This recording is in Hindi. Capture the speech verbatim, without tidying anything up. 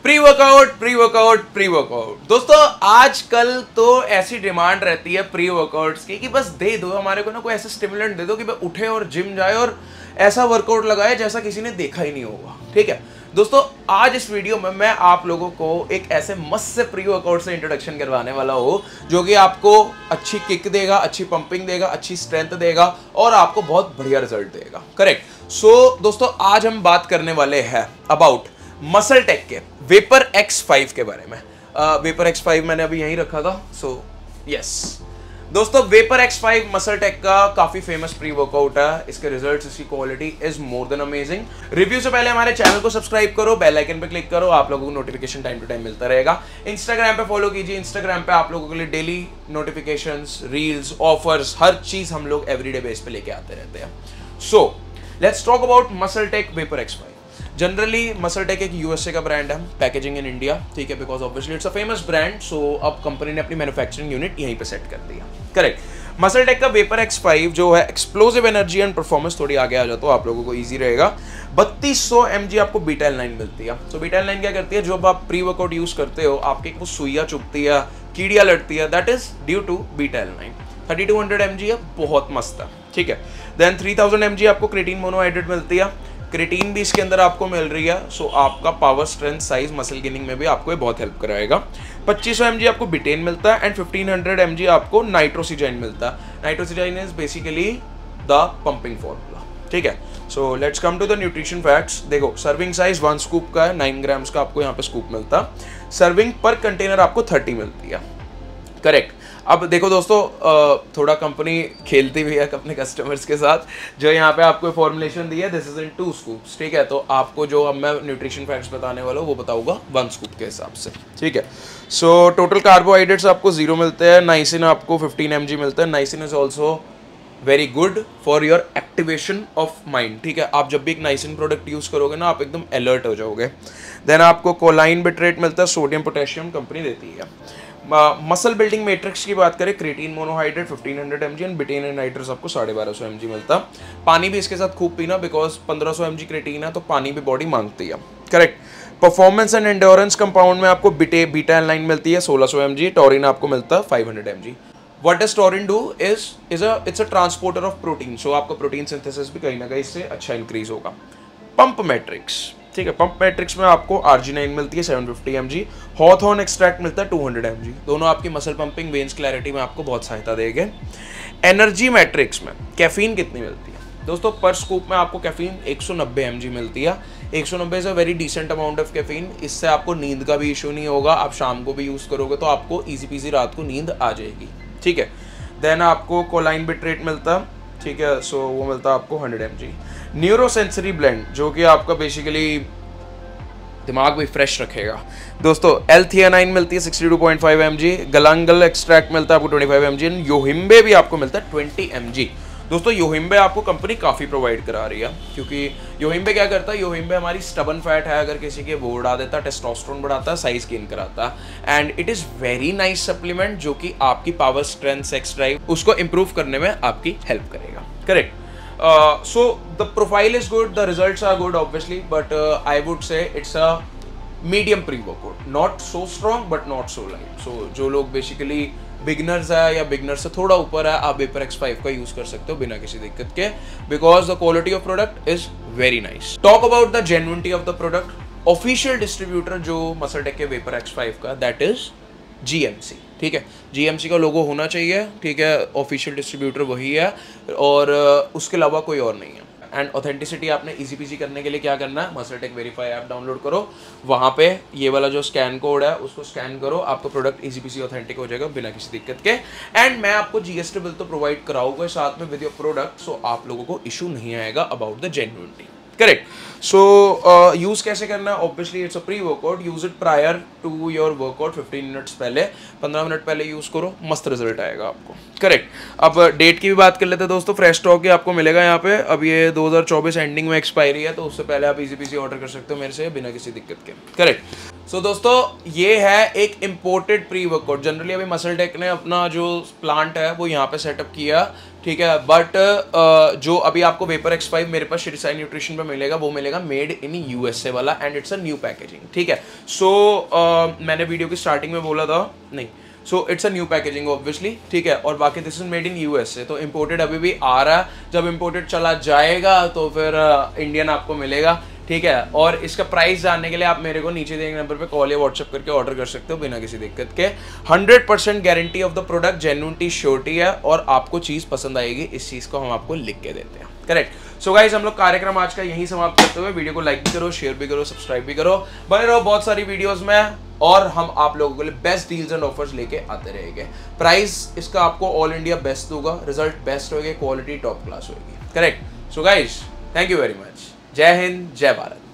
Pre workout pre workout pre workout दोस्तों, आजकल तो ऐसी डिमांड रहती है प्री वर्कआउट्स की कि बस दे दो हमारे को ना कोई ऐसा स्टिमुलेंट दे दो कि भाई उठे और जिम जाए और ऐसा वर्कआउट लगाए जैसा किसी ने देखा ही नहीं होगा। ठीक है दोस्तों, आज इस वीडियो में मैं आप लोगों को एक ऐसे मस्त से प्री वर्कआउट से इंट्रोडक्शन करवाने वाला हूँ जो कि आपको अच्छी किक देगा, अच्छी पंपिंग देगा, अच्छी स्ट्रेंथ देगा और आपको बहुत बढ़िया रिजल्ट देगा। करेक्ट। सो so, दोस्तों आज हम बात करने वाले हैं अबाउट मसल टेक के वेपर एक्स फाइव के बारे में। वेपर एक्स फाइव मैंने अभी यहीं रखा था। So so, yes yes. दोस्तों vapor X five muscle tech का काफी फेमस प्री वर्कआउट है। इसके रिजल्ट्स, इसकी quality is more than amazing. Review से पहले हमारे चैनल को सब्सक्राइब करो, बेल आइकन पे क्लिक करो, आप लोगों को नोटिफिकेशन टाइम टू टाइम मिलता रहेगा। इंस्टाग्राम पे फॉलो कीजिए, इंस्टाग्राम पे आप लोगों के लिए डेली नोटिफिकेशंस, रील्स, ऑफर्स, हर चीज हम लोग एवरीडे बेस पे लेके आते रहते हैं। So let's talk about muscle tech vapor X five. Generally muscle tech एक यूएसए का ब्रांड है, पैकेजिंग इन इंडिया। ठीक है, because obviously it's a famous brand. So अब कंपनी ने अपनी मैन्युफैक्चरिंग यूनिट यहीं पे सेट कर दिया। करेक्ट। मसल टेक का वेपर एक्स फाइव जो है एक्सप्लोसिव एनर्जी एंड परफॉर्मेंस, थोड़ी आगे आ जाए तो आप लोगों को इजी रहेगा। बत्तीस सौ एम जी आपको बीटा एल नाइन मिलती है। सो बीटा एल नाइन क्या करती है, जब आप प्री वर्कआउट यूज करते हो आपके वो सुइया चुभती है, कीड़िया लड़ती है, that is due to beta alanine. Thirty two hundred M G है, बहुत मस्त है। ठीक है। Then three thousand M G आपको क्रेटीन मोनोहाइड्रेट मिलती है। क्रेटीन भी इसके अंदर आपको मिल रही है। सो आपका power, strength, size, muscle gaining में भी आपको ये बहुत हेल्प कराएगा। पच्चीस सौ एम जी आपको बिटेन मिलता है and fifteen hundred M G आपको नाइट्रोसिजाइन मिलता है। Nitrosigine is basically the pumping formula. ठीक है। So let's come to the nutrition facts. देखो, सर्विंग साइज वन स्कूप का है, नाइन ग्राम्स का आपको यहाँ पे स्कूप मिलता है। सर्विंग पर कंटेनर आपको थर्टी मिलती है। करेक्ट। अब देखो दोस्तों, थोड़ा कंपनी खेलती भी है अपने कस्टमर्स के साथ। जो यहाँ पे आपको फॉर्मुलेशन दी है, this is in two scoops. ठीक है, तो आपको जो अब मैं न्यूट्रिशन फैक्ट्स बताने वाला हूँ वो बताऊंगा वन स्कूप के हिसाब से। ठीक है। सो टोटल कार्बोहाइड्रेट्स आपको जीरो मिलते हैं। नाइसिन आपको फिफ्टीन एम जी मिलता है। Niacin is also very good for your activation of mind. ठीक है, आप जब भी एक नाइसिन प्रोडक्ट यूज करोगे ना, आप एकदम अलर्ट हो जाओगे। देन आपको कोलाइन बिट्रेट मिलता है, सोडियम पोटेशियम कंपनी देती है। मसल बिल्डिंग मैट्रिक्स की बात करें, creatine monohydrate fifteen hundred M G and betaine and nitrous आपको साढ़े बारह सौ एम जी मिलता। पानी भी इसके साथ खूब पीना, बिकॉज पंद्रह सौ एम जी क्रेटीन है तो पानी भी बॉडी मांगती है। Correct. Performance and endurance compound में आपको बिटे बीटा एल नाइन मिलती है सोलह सौ एम जी। टॉरिन आपको मिलता है five hundred M G. What does taurine do is is a it's a transporter of protein. So आपका प्रोटीन सिंथेसिस भी कहीं ना कहीं इससे अच्छा इंक्रीज होगा। पंप मैट्रिक्स, ठीक है, पंप मैट्रिक्स में आपको आर्जिनाइन मिलती है seven fifty M G. Hawthorn extract मिलता है टू हंड्रेड एम जी। दोनों आपकी मसल पंपिंग, वेन्स क्लैरिटी में आपको बहुत सहायता देंगे। एनर्जी मैट्रिक्स में कैफीन कितनी मिलती है दोस्तों, पर स्कूप में आपको कैफीन एक सौ नब्बे एम जी मिलती है। एक सौ नब्बे is a very decent amount of caffeine. इससे आपको नींद का भी इशू नहीं होगा। आप शाम को भी यूज करोगे तो आपको इजी पीजी रात को नींद आ जाएगी। ठीक है। देन आपको कोलाइन बिट्रेट मिलता। ठीक है, सो वो मिलता है आपको hundred M G. Neurosensory blend जो कि आपका बेसिकली दिमाग भी फ्रेश रखेगा दोस्तों, एल थियानाइन मिलती है sixty two point five M G. Galangal extract मिलता है आपको twenty five M G. Yohimbe भी आपको मिलता है ट्वेंटी एम जी। दोस्तों योहिम्बे आपको कंपनी काफ़ी प्रोवाइड करा रही है, क्योंकि योहिम्बे क्या करता है, योहिम्बे हमारी स्टबन फैट है अगर किसी के, वो उड़ा देता है, टेस्टोस्टेरोन बढ़ाता है, साइज गेन कराता है। And it is very nice supplement जो कि आपकी पावर, स्ट्रेंथ, सेक्स ड्राइव उसको इंप्रूव करने में आपकी हेल्प करेगा। Correct. So the profile is good, the results are good obviously, but I would say it's a medium pre workout, not so strong but not so light. So जो लोग बेसिकली बिगनर्स है या बिगनर से थोड़ा ऊपर है, आप वेपर एक्स फाइव का यूज कर सकते हो बिना किसी दिक्कत के, because the quality of product is very nice. Talk about the genuinity of the product. Official distributor जो मसल टेक के वेपर एक्स फाइव का, that is G M C. ठीक है, जी एम सी का लोगो होना चाहिए। ठीक है, ऑफिशियल डिस्ट्रीब्यूटर वही है और उसके अलावा कोई और नहीं है। एंड ऑथेंटिसिटी आपने इजी पीजी करने के लिए क्या करना है, muscle tech verify app download करो, वहाँ पे ये वाला जो स्कैन कोड है उसको स्कैन करो, आपका प्रोडक्ट इजी पीजी ऑथेंटिक हो जाएगा बिना किसी दिक्कत के। एंड मैं आपको जीएसटी बिल तो प्रोवाइड कराऊंगा साथ में विद योर प्रोडक्ट, सो आप लोगों को इशू नहीं आएगा about the genuinity. Correct. So use कैसे करना है, obviously it's a pre workout, use it prior to your workout, fifteen minutes पहले, पंद्रह मिनट पहले यूज करो, मस्त रिजल्ट आएगा आपको। करेक्ट। अब डेट की भी बात कर लेते हैं दोस्तों। फ्रेश स्टॉक ही आपको मिलेगा यहाँ पे। अब ये दो हज़ार चौबीस एंडिंग में एक्सपायरी है, तो उससे पहले आप इजी पीजी ऑर्डर कर सकते हो मेरे से बिना किसी दिक्कत के। करेक्ट। सो so, दोस्तों ये है एक इम्पोर्टेड प्री वर्कआउट। जनरली अभी मसल टेक ने अपना जो प्लांट है वो यहाँ पे सेटअप किया। ठीक है। बट जो अभी आपको वेपर एक्स फाइव मेरे पास श्री साई न्यूट्रिशन पे मिलेगा वो मिलेगा मेड इन यूएसए वाला and it's a new packaging, ठीक है। सो so, मैंने वीडियो की स्टार्टिंग में बोला था नहीं, so it's a new packaging obviously, ठीक है। और बाकी this is made in USA, तो इम्पोर्टेड अभी भी आ रहा है, जब इम्पोर्टेड चला जाएगा तो फिर इंडियन uh, आपको मिलेगा, ठीक है। और इसका प्राइस जानने के लिए आप मेरे को नीचे दिए नंबर पे कॉल या व्हाट्सएप करके ऑर्डर कर सकते हो बिना किसी दिक्कत के। Hundred percent guarantee of the product, genuinity, surety है और आपको चीज़ पसंद आएगी, इस चीज़ को हम आपको लिख के देते हैं, करेक्ट। सो गाइस हम लोग कार्यक्रम आज का यहीं समाप्त करते हुए वीडियो को लाइक भी करो, शेयर भी करो, सब्सक्राइब भी करो, बने रहो बहुत सारी वीडियोस में और हम आप लोगों के लिए बेस्ट डील्स एंड ऑफर्स लेके आते रहेंगे। प्राइस इसका आपको ऑल इंडिया बेस्ट दूंगा, रिजल्ट बेस्ट होगी, क्वालिटी टॉप क्लास होगी, correct. So guys thank you very much, जय हिंद, जय भारत।